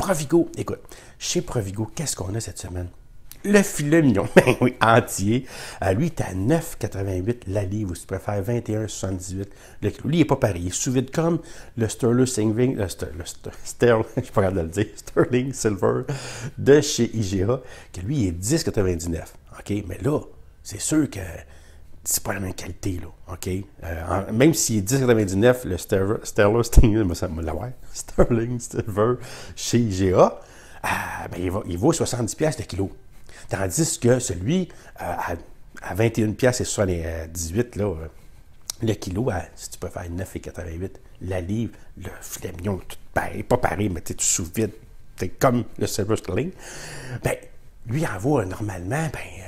Provigo, écoute, chez Provigo, qu'est-ce qu'on a cette semaine? Le filet mignon, ben oui, entier. Lui, il est à 9,88 la livre, ou si tu préfères 21,78 le kilo. Lui, il n'est pas pareil. Il est sous vide comme le Sterling Silver, je suis pas capable de le dire, Sterling Silver de chez IGA, que lui, il est 10,99. OK? Mais là, c'est sûr que c'est pas la même qualité, là. OK? Même s'il est 10,99, le Sterling Silver chez IGA, ben, il vaut 70$ le kilo. Tandis que celui à 21$ et 78 là, le kilo, si tu peux faire 9,88 la livre, le filet mignon, tout pareil, pas pareil, mais tu sous vide, c'est comme le Silver Sterling. Ben, lui en vaut normalement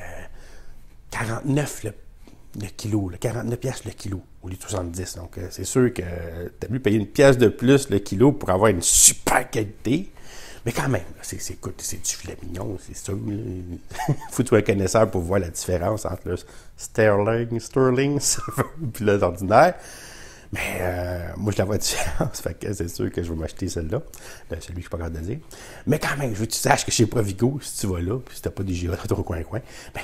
49 le kilo, 49$ le kilo, au lieu de 70. Donc, c'est sûr que tu as mieux payer une pièce de plus le kilo pour avoir une super qualité. Mais quand même, c'est du filet mignon, c'est sûr. Il faut que tu sois un connaisseur pour voir la différence entre le Sterling et l'ordinaire. Mais moi, je la vois la différence. Fait que c'est sûr que je vais m'acheter celle-là. Celui que je ne suis pas capable de dire. Mais quand même, je veux que tu saches que chez Provigo, si tu vas là, puis si tu n'as pas des GA dans ton coin-coin,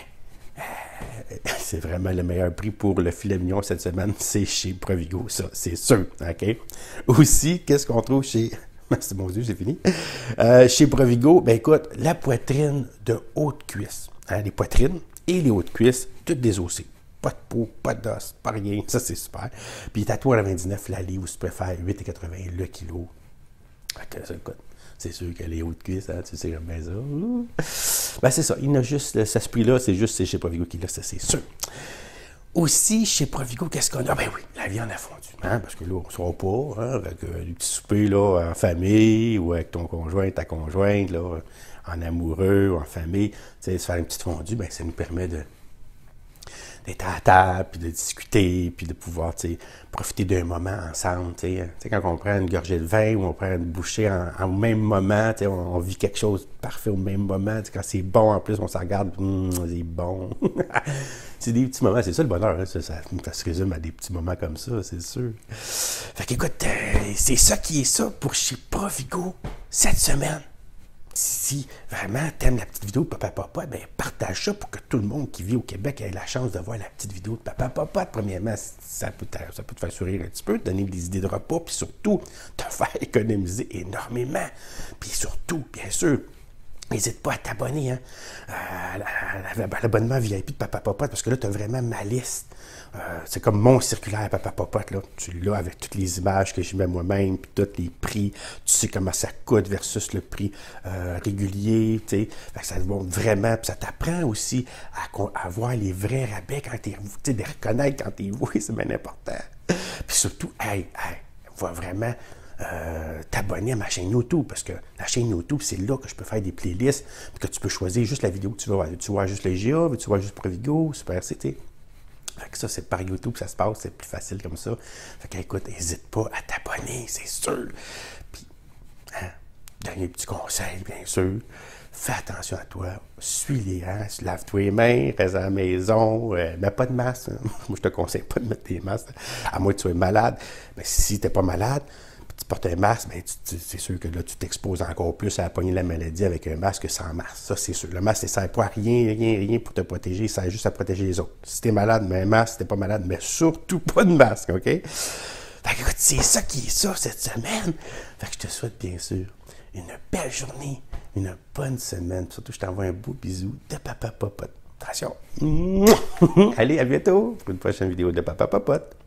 c'est vraiment le meilleur prix pour le filet mignon cette semaine. C'est chez Provigo, ça, c'est sûr. OK? Aussi, qu'est-ce qu'on trouve chez... C'est mon Dieu, c'est fini. Chez Provigo, ben écoute, la poitrine de haute cuisse. Les poitrines et les hautes cuisses, toutes désossées. Pas de peau, pas d'os, pas rien. Ça, c'est super. Puis il est à 3,99 la livre, ou si tu préfères 8,80 le kilo. Écoute, c'est sûr que les hautes cuisses, tu sais comme ça. Ben c'est ça. Il a juste, ce prix-là, c'est chez Provigo qui l'a, ça, c'est sûr. Aussi, chez Provigo, qu'est-ce qu'on a? Ben oui, la viande a fondu. Parce que là, on ne sera pas avec du petit souper là, en famille ou avec ton conjoint, ta conjointe, là, en amoureux, en famille. Tu sais, se faire une petite fondue, ben, ça nous permet d'être à la table, puis de discuter, puis de pouvoir profiter d'un moment ensemble. Tu sais, quand on prend une gorgée de vin ou on prend une bouchée au même moment, on vit quelque chose de parfait au même moment. Quand c'est bon, en plus, on s'en regarde, c'est bon. C'est des petits moments, c'est ça le bonheur. Hein, ça se résume à des petits moments comme ça, c'est sûr. Fait qu'écoute, c'est ça qui est ça pour chez Provigo cette semaine. Si vraiment t'aimes la petite vidéo de Papa Popote, ben partage ça pour que tout le monde qui vit au Québec ait la chance de voir la petite vidéo de Papa Popote. Premièrement, ça peut te faire sourire un petit peu, te donner des idées de repas, puis surtout te faire économiser énormément. Puis surtout, bien sûr, n'hésite pas à t'abonner à l'abonnement VIP de Papa Popote, parce que là, tu as vraiment ma liste. C'est comme mon circulaire Papa Popote, là. Tu l'as avec toutes les images que je mets moi-même, puis tous les prix. Tu sais comment ça coûte versus le prix régulier, tu sais. Ça te montre vraiment, puis ça t'apprend aussi à voir les vrais rabais quand tu sais, de reconnaître quand tu es voué, c'est bien important. Puis surtout, voir vraiment... t'abonner à ma chaîne YouTube, parce que la chaîne YouTube, c'est là que je peux faire des playlists, puis que tu peux choisir juste la vidéo que tu veux voir. Tu vois juste les GA, tu vois juste Provigo, Super CT. Fait que ça, c'est par YouTube que ça se passe, c'est plus facile comme ça. Fait que, écoute, n'hésite pas à t'abonner, c'est sûr. Puis, dernier petit conseil, bien sûr, fais attention à toi, suis les lave-toi les mains, reste à la maison, mets pas de masque. Moi, je te conseille pas de mettre des masques, à moins que tu sois malade. Mais si tu n'es pas malade, tu portes un masque, ben, c'est sûr que là, tu t'exposes encore plus à pogner la maladie avec un masque que sans masque. Ça, c'est sûr. Le masque, ça ne sert pas à rien pour te protéger. Ça sert juste à protéger les autres. Si tu es malade, mets un masque. Si tu n'es pas malade, mais surtout pas de masque, OK? Fait que, écoute, c'est ça qui est ça cette semaine. Fait que je te souhaite, bien sûr, une belle journée, une bonne semaine. Surtout, je t'envoie un beau bisou de Papa Popote. Attention! Allez, à bientôt pour une prochaine vidéo de Papa Popote.